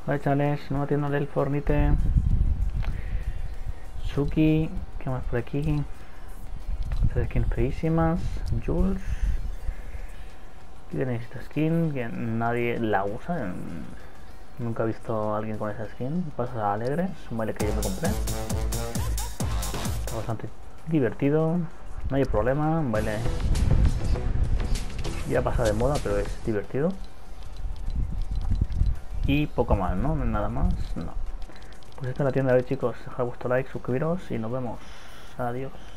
Vale, chavales, nueva tienda del Fornite. Suki, ¿qué más por aquí? Estas skins feísimas. Jules. Aquí tenéis esta skin que nadie la usa. Nunca he visto a alguien con esa skin. Pasa alegre, es un baile que yo me compré. Está bastante divertido. No hay problema, un baile ya pasa de moda, pero es divertido. Y poco más, ¿no? Nada más, no. Pues esta es la tienda de hoy, chicos. Dejad vuestro like, suscribiros y nos vemos. Adiós.